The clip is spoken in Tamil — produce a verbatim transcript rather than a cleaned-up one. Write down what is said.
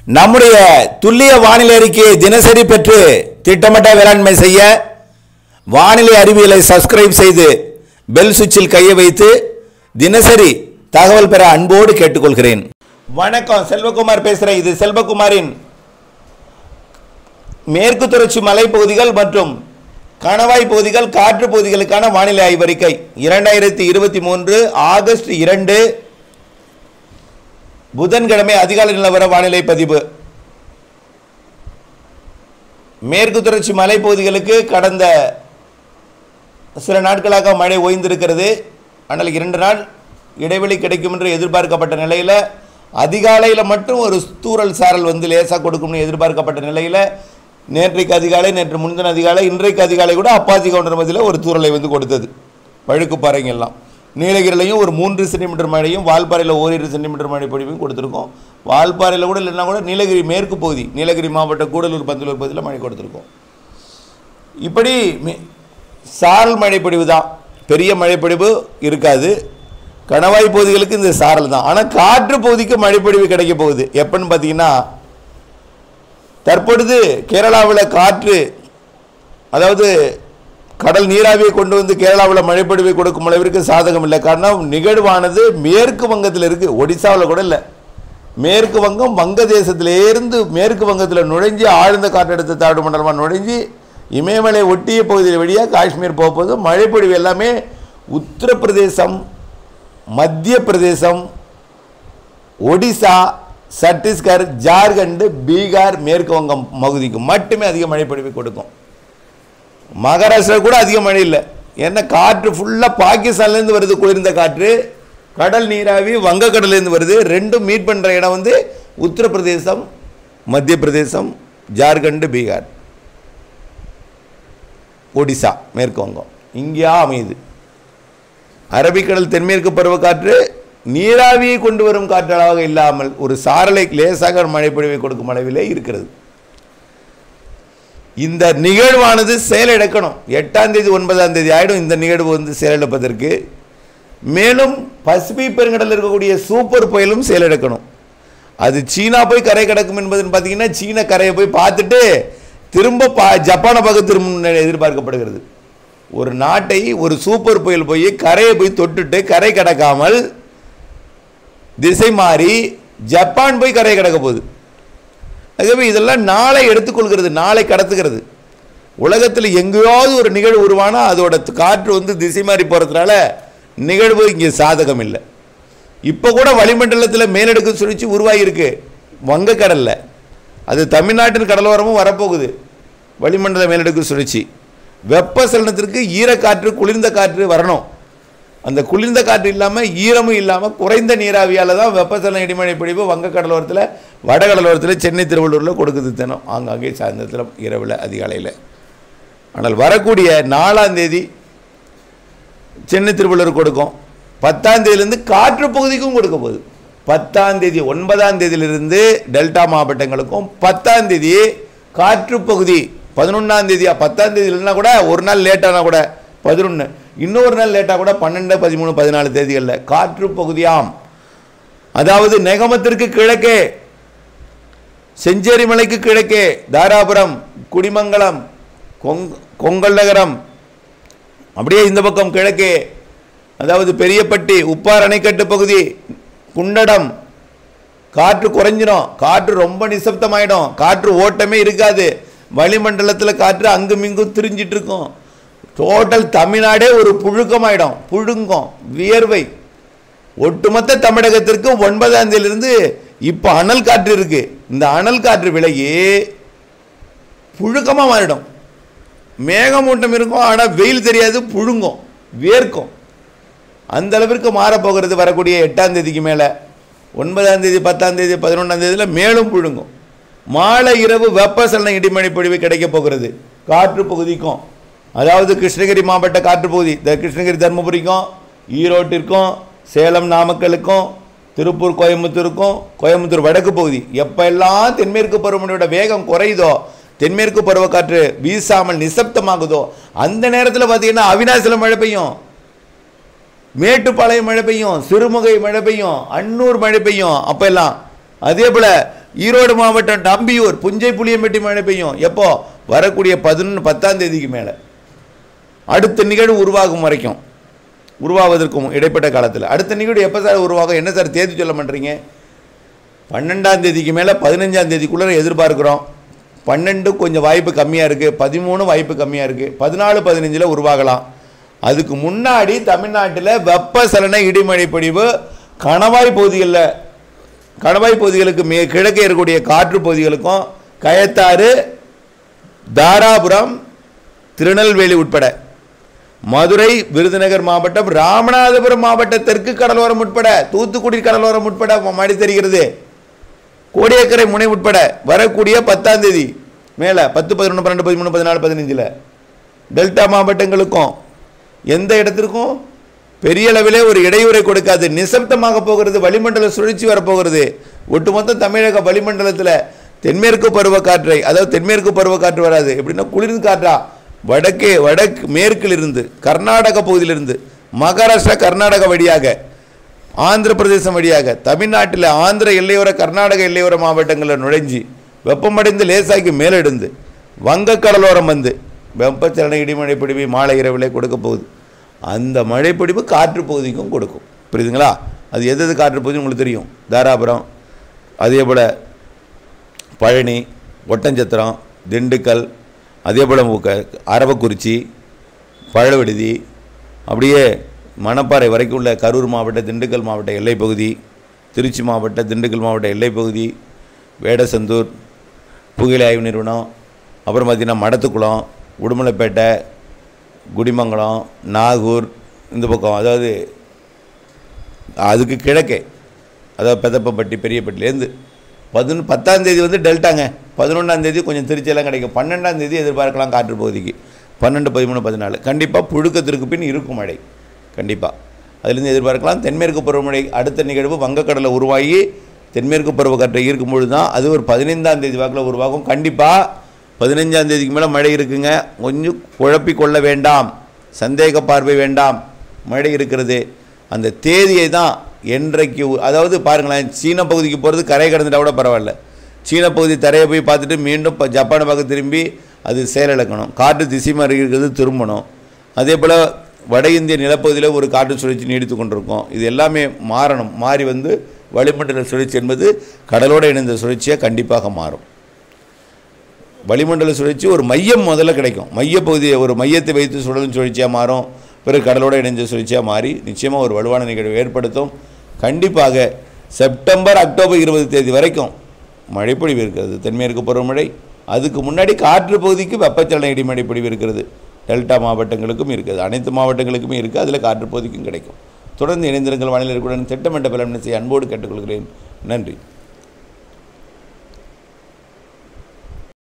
நம்முடைய துல்லிய வானிலை அறிக்கையை தினசரி பெற்று திட்டமிட்ட வேளாண்மை செய்ய வானிலை அறிவியலை சப்ஸ்கிரைப் செய்து பெல் சுவிட்சில் கையை வைத்து தினசரி தகவல் பெற அன்போடு கேட்டுக்கொள்கிறேன். வணக்கம், செல்வகுமார் பேசுகிறேன். இது செல்வகுமாரின் மேற்கு தொடர்ச்சி மலைப்பகுதிகள் மற்றும் கணவாய் பகுதிகள் காற்று பகுதிகளுக்கான வானிலை ஆய்வறிக்கை இரண்டாயிரத்தி இருபத்தி மூன்று ஆகஸ்ட் இரண்டு புதன்கிழமை அதிகாலை நிலவர வானிலை பதிவு. மேற்கு தொடர்ச்சி மலைப்பகுதிகளுக்கு கடந்த சில நாட்களாக மழை ஓய்ந்திருக்கிறது. ஆனால் இரண்டு நாள் இடைவெளி கிடைக்கும் என்று எதிர்பார்க்கப்பட்ட நிலையில் அதிகாலையில் மட்டும் ஒரு தூறல் சாரல் வந்து லேசாக கொடுக்கும்னு எதிர்பார்க்கப்பட்ட நிலையில் நேற்றைக்கு அதிகாலை, நேற்று முன்தின அதிகாலை, இன்றைக்கு அதிகாலை கூட அப்பாச்சி கவுண்டர் மதியில் ஒரு தூறலை வந்து கொடுத்தது. பழுக்குப்பாறைங்கெல்லாம் நீலகிரிலையும் ஒரு மூன்று சென்டிமீட்டர் மழையும், வால்பாறையில் ஓரிரு சென்டிமீட்டர் மழை பொழிவையும் கொடுத்துருக்கோம். வால்பாறையில் கூட இல்லைன்னா கூட நீலகிரி மேற்கு பகுதி, நீலகிரி மாவட்டம் கூடலூர் பந்தலூர் பகுதியில் மழை கொடுத்துருக்கோம். இப்படி சாரல் மழைப்பொழிவு தான், பெரிய மழைப்பொழிவு இருக்காது. கணவாய் பகுதிகளுக்கு இந்த சாரல் தான். ஆனால் காற்று பகுதிக்கு மழைப்பொழிவு கிடைக்க போகுது. எப்பன்னு பார்த்தீங்கன்னா, தற்பொழுது கேரளாவில் காற்று, அதாவது கடல் நீராவியை கொண்டு வந்து கேரளாவில் மழைப்பொழிவை கொடுக்கும் அளவிற்கு சாதகம் இல்லை. காரணம், நிகழ்வானது மேற்கு வங்கத்தில் இருக்குது, ஒடிசாவில் கூட இல்லை. மேற்கு வங்கம் வங்கதேசத்திலேருந்து மேற்கு வங்கத்தில் நுழைஞ்சி ஆழ்ந்த காற்றழுத்த தாழ்வு மண்டலமாக நுழைஞ்சி இமயமலை ஒட்டிய பகுதியில் வழியாக காஷ்மீர் போகும்போது மழைப்பொழிவு எல்லாமே உத்தரப்பிரதேசம், மத்திய பிரதேசம், ஒடிசா, சத்தீஸ்கர், ஜார்க்கண்ட், பீகார், மேற்கு வங்கம் பகுதிக்கு மட்டுமே அதிக மழைப்பொழிவை கொடுக்கும். மகாராஷ்டிரா கூட அதிக மழை இல்லை. ஏன்னா காற்று ஃபுல்லாக பாகிஸ்தான்லேருந்து வருது, குளிர்ந்த காற்று, கடல் நீராவி வங்கக்கடலேருந்து வருது. ரெண்டும் மீட் பண்ணுற இடம் வந்து உத்தரப்பிரதேசம், மத்திய பிரதேசம், ஜார்க்கண்ட், பீகார், ஒடிசா, மேற்கு வங்கம் இங்கேயா அமையுது. அரபிக்கடல் தென்மேற்கு பருவக்காற்று நீராவியை கொண்டு வரும் காற்றளவாக இல்லாமல் ஒரு சாரலை லேசாக மழைப்பொழிவை கொடுக்கும் அளவிலே இருக்கிறது. இந்த நிகழ்வானது செயலிழக்கணும். எட்டாம் தேதி ஒன்பதாம் தேதி ஆகிடும் இந்த நிகழ்வு வந்து செயலிழப்பதற்கு. மேலும் பசிபிக் பெருங்கடலில் இருக்கக்கூடிய சூப்பர் புயலும் செயலிழக்கணும். அது சீனா போய் கரை கிடக்கும் என்பதுன்னு பார்த்தீங்கன்னா, சீன கரையை போய் பார்த்துட்டு திரும்ப பா ஜப்பானை பார்க்க திரும்ப எதிர்பார்க்கப்படுகிறது. ஒரு நாட்டை ஒரு சூப்பர் புயல் போய் கரையை போய் தொட்டுட்டு கரை கிடக்காமல் திசை மாறி ஜப்பான் போய் கரை கிடக்க போகுது. ஆகவே இதெல்லாம் நாளை எடுத்துக்கொள்கிறது, நாளை கடத்துகிறது. உலகத்தில் எங்கேயாவது ஒரு நிகழ்வு உருவானால் அதோட காற்று வந்து திசை மாறி போகிறதுனால நிகழ்வு இங்கே சாதகம் இல்லை. இப்போ கூட வளிமண்டலத்தில் மேலடுக்கு சுழற்சி உருவாகியிருக்கு வங்கக்கடலில். அது தமிழ்நாட்டின் கடலோரமும் வரப்போகுது. வளிமண்டல மேலடுக்கு சுழற்சி வெப்பசலனத்திற்கு ஈரக்காற்று, குளிர்ந்த காற்று வரணும். அந்த குளிர்ந்த காற்று இல்லாமல் ஈரமும் இல்லாமல் குறைந்த நீராவியால் தான் வெப்பசலன இடிமழை பொழிவு வங்கக்கடலோரத்தில், வடகடலோரத்தில், சென்னை, திருவள்ளூரில் கொடுக்குது தினம், ஆங்காங்கே சாயந்தரத்தில், இரவில், அதிகாலையில். ஆனால் வரக்கூடிய நாலாம் தேதி சென்னை, திருவள்ளூர் கொடுக்கும். பத்தாம் தேதியிலேருந்து காற்று பகுதிக்கும் கொடுக்க போகுது. பத்தாம் தேதி ஒன்பதாம் தேதியிலிருந்து டெல்டா மாவட்டங்களுக்கும், பத்தாம் தேதி காற்று பகுதி, பதினொன்றாம் தேதியா பத்தாம் தேதி இல்லைன்னா கூட ஒரு நாள் லேட்டானா கூட பதினொன்று, இன்னொரு நாள் லேட்டாக கூட பன்னெண்டு, பதிமூணு, பதினாலு தேதிகளில் காற்று பகுதியாம். அதாவது நெகமத்திற்கு கிழக்கே, செஞ்சேரி மலைக்கு கிழக்கே, தாராபுரம், குடிமங்கலம், கொங் கொங்கல் நகரம், அப்படியே இந்த பக்கம் கிழக்கே, அதாவது பெரியப்பட்டி, உப்பார் அணைக்கட்டு பகுதி, குண்டடம் காற்று குறைஞ்சிடும். காற்று ரொம்ப நிசப்தமாயிடும். காற்று ஓட்டமே இருக்காது. வளிமண்டலத்தில் காற்று அங்கும் இங்கும் திரிஞ்சிட்டு இருக்கும். டோட்டல் தமிழ்நாடே ஒரு புழுக்கமாயிடும், புழுங்கும், வியர்வை. ஒட்டுமொத்த தமிழகத்திற்கு ஒன்பதாம் தேதியிலிருந்து இப்போ அனல் காற்று இருக்கு. இந்த அனல் காற்று விலகி புழுக்கமாக மாறிடும். மேகமூட்டம் இருக்கும், ஆனால் வெயில் தெரியாது, புழுங்கும், வேர்க்கும். அந்த அளவிற்கு மாறப்போகிறது வரக்கூடிய எட்டாம் தேதிக்கு மேலே. ஒன்பதாம் தேதி, பத்தாம் தேதி, பதினொன்றாம் தேதியில் மேலும் புழுங்கும். மாலை இரவு வெப்பசலன இடிமழை பொழிவு கிடைக்க போகிறது காற்று பகுதிக்கும். அதாவது கிருஷ்ணகிரி மாவட்ட காற்று பகுதி, இந்த கிருஷ்ணகிரி தருமபுரிக்கும், ஈரோட்டிற்கும், சேலம் நாமக்கலுக்கும், திருப்பூர் கோயம்புத்தூருக்கும், கோயம்புத்தூர் வடக்கு பகுதி எப்பெல்லாம் தென்மேற்கு பருவமழையோட வேகம் குறையுதோ, தென்மேற்கு பருவக்காற்று வீசாமல் நிசப்தமாகுதோ, அந்த நேரத்தில் பார்த்தீங்கன்னா அவிநாசியில் மழை பெய்யும், மேட்டுப்பாளையம் மழை பெய்யும், சிறுமுகை மழை பெய்யும், அன்னூர் மழை பெய்யும். அப்பெல்லாம் அதே போல் ஈரோடு மாவட்டம் நம்பியூர் புஞ்சை புளியம்பட்டி மழை பெய்யும். எப்போ? வரக்கூடிய பதினொன்று பத்தாம் தேதிக்கு மேலே, அடுத்த நிகழ்வு உருவாகும் வரைக்கும், உருவாவதற்கும் இடைப்பட்ட காலத்தில். அடுத்த நிகழ்வு எப்போ சார் உருவாகும்? என்ன சார் தேதி சொல்ல மாட்டீங்க? பன்னெண்டாம் தேதிக்கு மேலே பதினஞ்சாம் தேதிக்குள்ளே எதிர்பார்க்குறோம். பன்னெண்டு கொஞ்சம் வாய்ப்பு கம்மியாக இருக்குது, பதிமூணு வாய்ப்பு கம்மியாக இருக்குது, பதினாலு பதினஞ்சில் உருவாகலாம். அதுக்கு முன்னாடி தமிழ்நாட்டில் வெப்பசலன இடிமழை பொழிவு கணவாய் பகுதிகளில், கணவாய் பகுதிகளுக்கு மே கிழக்கே இருக்கக்கூடிய காற்று பகுதிகளுக்கும், கயத்தாறு, தாராபுரம், திருநெல்வேலி உட்பட, மதுரை, விருதுநகர் மாவட்டம், ராமநாதபுரம் மாவட்ட தெற்கு கடலோரம் உட்பட, தூத்துக்குடி கடலோரம் உட்பட மழை தெரிகிறது. கோடியக்கரை முனை உட்பட வரக்கூடிய பத்தாம் தேதி மேலே பத்து பதினொன்று பன்னெண்டு பதிமூணு பதினாலு பதினஞ்சில் டெல்டா மாவட்டங்களுக்கும் எந்த இடத்திற்கும் பெரிய அளவிலே ஒரு இடையூறை கொடுக்காது. நிசப்தமாக போகிறது. வளிமண்டல சுழற்சி வரப்போகிறது. ஒட்டுமொத்த தமிழக வளிமண்டலத்தில் தென்மேற்கு பருவக்காற்றை, அதாவது தென்மேற்கு பருவக்காற்று வராது, எப்படின்னா குளிர்ந்து காற்றா வடக்கே வடக்கு மேற்கிலிருந்து கர்நாடக பகுதியிலிருந்து மகாராஷ்டிரா கர்நாடகா வழியாக ஆந்திர பிரதேசம் வழியாக தமிழ்நாட்டில் ஆந்திர எல்லையோர கர்நாடக எல்லையோர மாவட்டங்களில் நுழைஞ்சி வெப்பமடைந்து லேசாக்கி மேலெடுந்து வங்கக்கடலோரம் வந்து வெப்பச்சலன இடிமழை பொழிவு மாலை இரவிலே கொடுக்க போகுது. அந்த மழைப்பொழிவு காற்று பகுதிக்கும் கொடுக்கும். புரியுதுங்களா? அது எது எது காற்று பகுதி உங்களுக்கு தெரியும். தாராபுரம், அதே போல் பழனி, ஒட்டஞ்சத்திரம், திண்டுக்கல், அதே போல் அரவக்குறிச்சி, பழவிடுதி, அப்படியே மணப்பாறை வரைக்கும் உள்ள கரூர் மாவட்ட, திண்டுக்கல் மாவட்ட எல்லைப்பகுதி, திருச்சி மாவட்ட, திண்டுக்கல் மாவட்ட எல்லைப்பகுதி, வேடசந்தூர், புகையிலை ஆய்வு நிறுவனம், அப்புறம் பார்த்திங்கன்னா மடத்துக்குளம், உடுமலைப்பேட்டை, குடிமங்கலம், நாகூர், இந்த பக்கம், அதாவது அதுக்கு கிழக்கே, அதாவது பெதப்பப்பட்டி, பெரியப்பட்டிலேருந்து பதினொன்று பத்தாம் தேதி வந்து டெல்டாங்க. பதினொன்றாம் தேதி கொஞ்சம் திருச்சியெல்லாம் கிடைக்கும். பன்னெண்டாம் தேதி எதிர்பார்க்கலாம் காற்று பகுதிக்கு. பன்னெண்டு பதிமூணு பதினாலு கண்டிப்பாக புழுக்கத்திற்கு பின் இருக்கும் மழை கண்டிப்பாக அதிலிருந்து எதிர்பார்க்கலாம். தென்மேற்கு பருவமழை அடுத்த நிகழ்வு வங்கக்கடலை உருவாகி தென்மேற்கு பருவக்காற்றை ஈர்க்கும்பொழுது தான் அது ஒரு பதினைந்தாம் தேதி வாக்கில் உருவாகும். கண்டிப்பாக பதினஞ்சாம் தேதிக்கு மேலே மழை இருக்குங்க. கொஞ்சம் குழப்பிக்கொள்ள வேண்டாம், சந்தேக பார்வை வேண்டாம். மழை இருக்கிறது. அந்த தேதியை தான் என்றைக்கு, அதாவது பாருங்களேன், சீன பகுதிக்கு போகிறது கரை கடந்துட்டால் கூட பரவாயில்ல. சீன பகுதி தரையை போய் பார்த்துட்டு மீண்டும் இப்போ ஜப்பானை பார்க்க திரும்பி அது செயலிழக்கணும். காற்று திசை மாறி இருக்கிறது திரும்பணும். அதே போல் வட இந்திய நிலப்பகுதியில் ஒரு காற்று சுழற்சி நீடித்து கொண்டிருக்கும். இது எல்லாமே மாறணும். மாறி வந்து வளிமண்டல சுழற்சி என்பது கடலோடு இணைந்த சுழற்சியாக கண்டிப்பாக மாறும். வளிமண்டல சுழற்சி ஒரு மையம் முதல்ல கிடைக்கும். மையப்பகுதியை ஒரு மையத்தை வைத்து சுழலும் சுழற்சியாக மாறும். பிறகு கடலோடு இணைந்த சுழற்சியாக மாறி நிச்சயமாக ஒரு வலுவான நிகழ்வு ஏற்படுத்தும். கண்டிப்பாக செப்டம்பர் அக்டோபர் இருபது தேதி வரைக்கும் மழைப்பொழிவு இருக்கிறது. தென்மேற்கு பருவமழை. அதுக்கு முன்னாடி காற்று பகுதிக்கு வெப்பச்சலன இடிமழை பொழிவு இருக்கிறது. டெல்டா மாவட்டங்களுக்கும் இருக்குது, அனைத்து மாவட்டங்களுக்குமே இருக்குது. அதில் காற்று பகுதிக்கும் கிடைக்கும். தொடர்ந்து இணைந்திருங்கள். வானிலை இருக்குடன் திட்டமிட்ட பலன் செய்ய அன்போடு கேட்டுக்கொள்கிறேன். நன்றி.